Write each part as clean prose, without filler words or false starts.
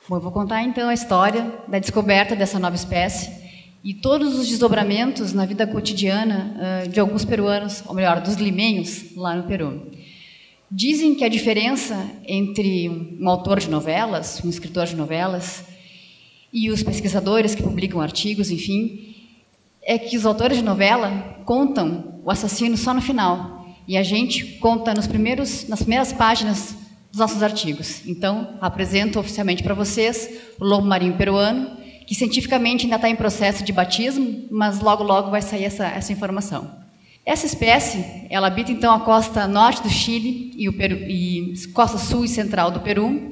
Bom, eu vou contar então a história da descoberta dessa nova espécie e todos os desdobramentos na vida cotidiana de alguns peruanos, ou melhor, dos limenhos lá no Peru. Dizem que a diferença entre um autor de novelas, um escritor de novelas, e os pesquisadores que publicam artigos, enfim, é que os autores de novela contam o assassino só no final, e a gente conta nas primeiras páginas dos nossos artigos. Então, apresento oficialmente para vocês o lobo marinho peruano, que cientificamente ainda está em processo de batismo, mas logo, logo vai sair essa informação. Essa espécie, ela habita então a costa norte do Chile e costa sul e central do Peru.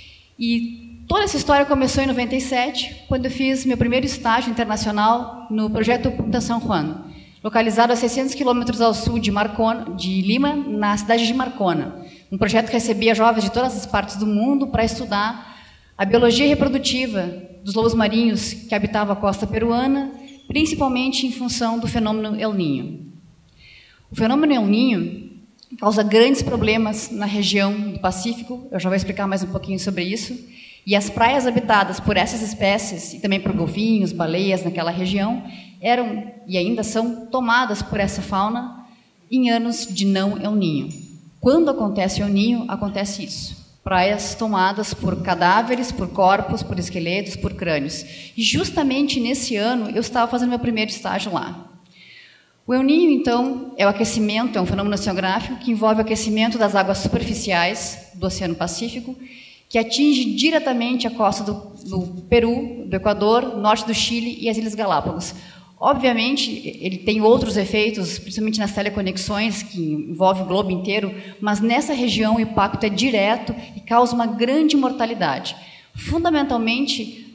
E toda essa história começou em 97, quando eu fiz meu primeiro estágio internacional no projeto Punta San Juan, localizado a 600 quilômetros ao sul de Lima, na cidade de Marcona. Um projeto que recebia jovens de todas as partes do mundo para estudar a biologia reprodutiva dos lobos marinhos que habitavam a costa peruana, principalmente em função do fenômeno El Niño. O fenômeno El Niño causa grandes problemas na região do Pacífico, eu já vou explicar mais um pouquinho sobre isso, e as praias habitadas por essas espécies, e também por golfinhos, baleias naquela região, eram e ainda são tomadas por essa fauna em anos de não El Niño. Quando acontece El Niño, acontece isso. Praias tomadas por cadáveres, por corpos, por esqueletos, por crânios. E justamente nesse ano eu estava fazendo meu primeiro estágio lá. O El Niño, então, é o aquecimento, é um fenômeno oceanográfico que envolve o aquecimento das águas superficiais do Oceano Pacífico, que atinge diretamente a costa do Peru, do Equador, norte do Chile e as Ilhas Galápagos. Obviamente, ele tem outros efeitos, principalmente nas teleconexões, que envolve o globo inteiro, mas nessa região o impacto é direto e causa uma grande mortalidade. Fundamentalmente,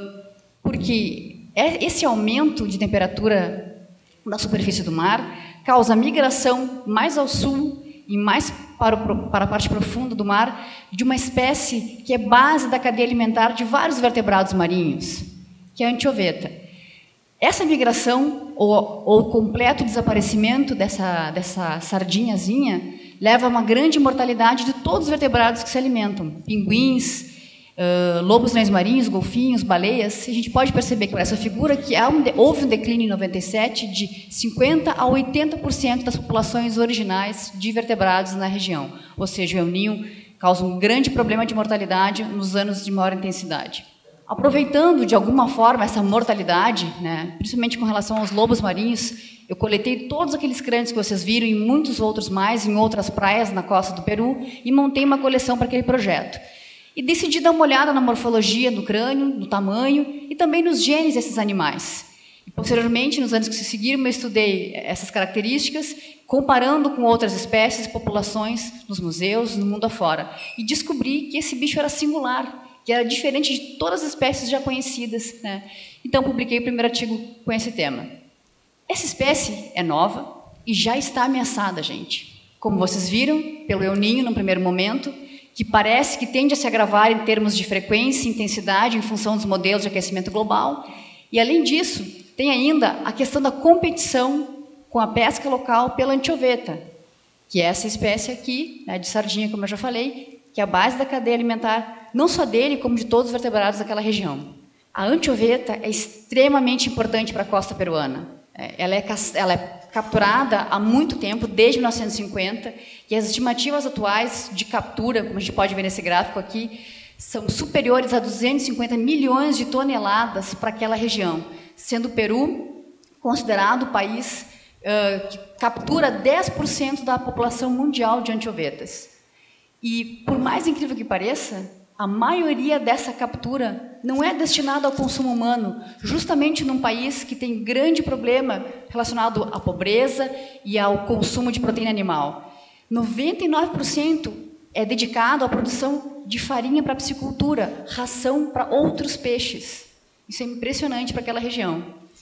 porque esse aumento de temperatura da superfície do mar causa migração mais ao sul e mais para a parte profunda do mar de uma espécie que é base da cadeia alimentar de vários vertebrados marinhos, que é a anchoveta. Essa migração, ou o completo desaparecimento dessa sardinhazinha, leva a uma grande mortalidade de todos os vertebrados que se alimentam, pinguins, lobos leões marinhos, golfinhos, baleias. A gente pode perceber que por essa figura que houve um declínio em 97 de 50% a 80% das populações originais de vertebrados na região. Ou seja, o El Niño causa um grande problema de mortalidade nos anos de maior intensidade. Aproveitando, de alguma forma, essa mortalidade, né, principalmente com relação aos lobos marinhos, eu coletei todos aqueles crânios que vocês viram e muitos outros mais em outras praias na costa do Peru e montei uma coleção para aquele projeto. E decidi dar uma olhada na morfologia do crânio, no tamanho e também nos genes desses animais. E, posteriormente, nos anos que se seguiram, eu estudei essas características, comparando com outras espécies, populações, nos museus, no mundo afora. E descobri que esse bicho era singular, que era diferente de todas as espécies já conhecidas, né? Então, publiquei o primeiro artigo com esse tema. Essa espécie é nova e já está ameaçada, gente. Como vocês viram, pelo El Niño, no primeiro momento, que parece que tende a se agravar em termos de frequência e intensidade em função dos modelos de aquecimento global. E, além disso, tem ainda a questão da competição com a pesca local pela anchoveta, que é essa espécie aqui, né, de sardinha, como eu já falei, que é a base da cadeia alimentar, não só dele, como de todos os vertebrados daquela região. A anchoveta é extremamente importante para a costa peruana. Ela é capturada há muito tempo, desde 1950, e as estimativas atuais de captura, como a gente pode ver nesse gráfico aqui, são superiores a 250 milhões de toneladas para aquela região, sendo o Peru considerado o país que captura 10% da população mundial de anchovetas. E, por mais incrível que pareça, a maioria dessa captura não é destinada ao consumo humano, justamente num país que tem grande problema relacionado à pobreza e ao consumo de proteína animal. 99% é dedicado à produção de farinha para a piscicultura, ração para outros peixes. Isso é impressionante para aquela região.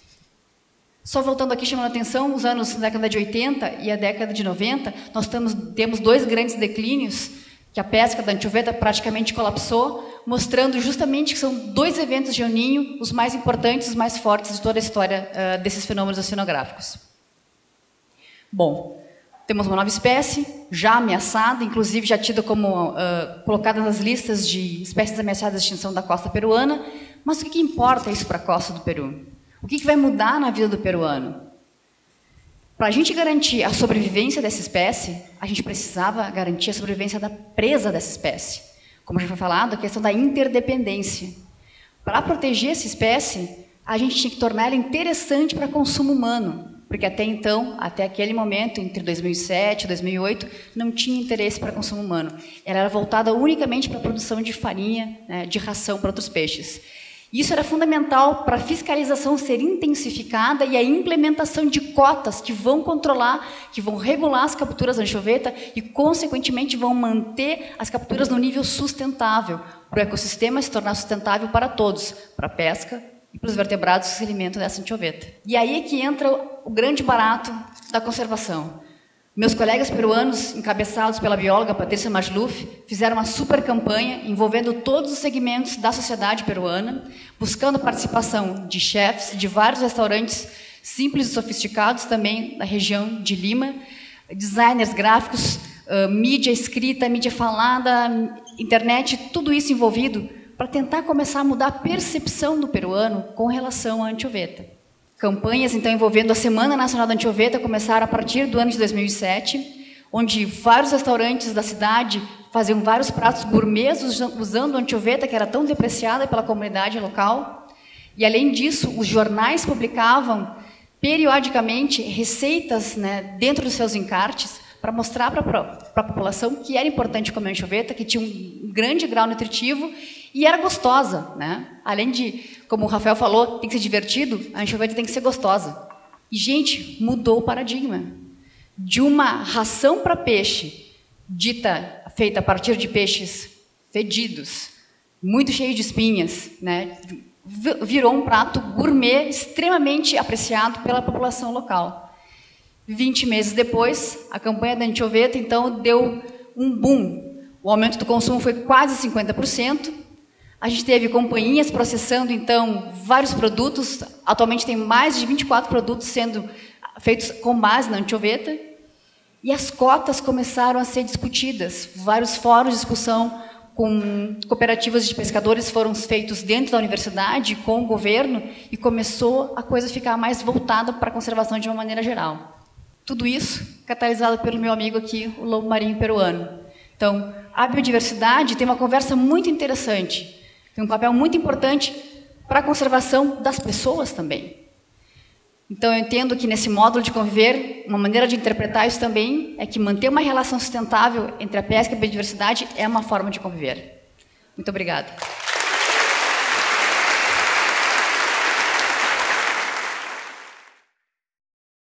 Só voltando aqui, chamando a atenção, os anos da década de 80 e a década de 90, nós temos dois grandes declínios, que a pesca da anchoveta praticamente colapsou, mostrando justamente que são dois eventos de El Niño, os mais importantes, os mais fortes de toda a história desses fenômenos oceanográficos. Bom, temos uma nova espécie, já ameaçada, inclusive já tida como colocada nas listas de espécies ameaçadas de extinção da costa peruana. Mas o que importa isso para a costa do Peru? O que vai mudar na vida do peruano? Para a gente garantir a sobrevivência dessa espécie, a gente precisava garantir a sobrevivência da presa dessa espécie. Como já foi falado, a questão da interdependência. Para proteger essa espécie, a gente tinha que tornar ela interessante para consumo humano, porque até então, até aquele momento, entre 2007 e 2008, não tinha interesse para consumo humano. Ela era voltada unicamente para a produção de farinha, né, de ração para outros peixes. Isso era fundamental para a fiscalização ser intensificada e a implementação de cotas que vão controlar, que vão regular as capturas da anchoveta e, consequentemente, vão manter as capturas no nível sustentável, para o ecossistema se tornar sustentável para todos, para a pesca e para os vertebrados que se alimentam dessa anchoveta. E aí é que entra o grande barato da conservação. Meus colegas peruanos, encabeçados pela bióloga Patrícia Masluf, fizeram uma super campanha envolvendo todos os segmentos da sociedade peruana, buscando a participação de chefes de vários restaurantes simples e sofisticados, também da região de Lima, designers gráficos, mídia escrita, mídia falada, internet, tudo isso envolvido para tentar começar a mudar a percepção do peruano com relação à anchoveta. Campanhas, então, envolvendo a Semana Nacional da Anchoveta começaram a partir do ano de 2007, onde vários restaurantes da cidade faziam vários pratos gourmets usando a anchoveta, que era tão depreciada pela comunidade local. E, além disso, os jornais publicavam, periodicamente, receitas, né, dentro dos seus encartes, para mostrar para a população que era importante comer anchoveta, que tinha um grande grau nutritivo e era gostosa, né? Além de, como o Rafael falou, tem que ser divertido, a anchoveta tem que ser gostosa. E, gente, mudou o paradigma. De uma ração para peixe, feita a partir de peixes fedidos, muito cheio de espinhas, né? Virou um prato gourmet extremamente apreciado pela população local. 20 meses depois, a campanha da anchoveta, então, deu um boom. O aumento do consumo foi quase 50%. A gente teve companhias processando, então, vários produtos. Atualmente tem mais de 24 produtos sendo feitos com base na anchoveta. E as cotas começaram a ser discutidas. Vários fóruns de discussão com cooperativas de pescadores foram feitos dentro da universidade, com o governo, e começou a coisa ficar mais voltada para a conservação de uma maneira geral. Tudo isso catalisado pelo meu amigo aqui, o lobo marinho peruano. Então, a biodiversidade tem uma conversa muito interessante, tem um papel muito importante para a conservação das pessoas também. Então, eu entendo que nesse módulo de conviver, uma maneira de interpretar isso também é que manter uma relação sustentável entre a pesca e a biodiversidade é uma forma de conviver. Muito obrigada.